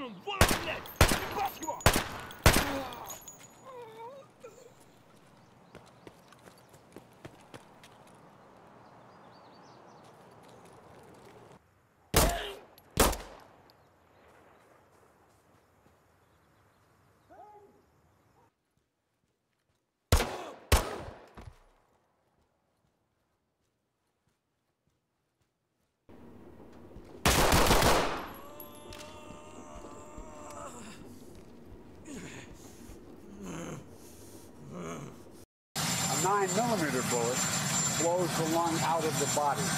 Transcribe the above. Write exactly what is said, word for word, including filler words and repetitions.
A nine millimeter bullet blows the lung out of the body.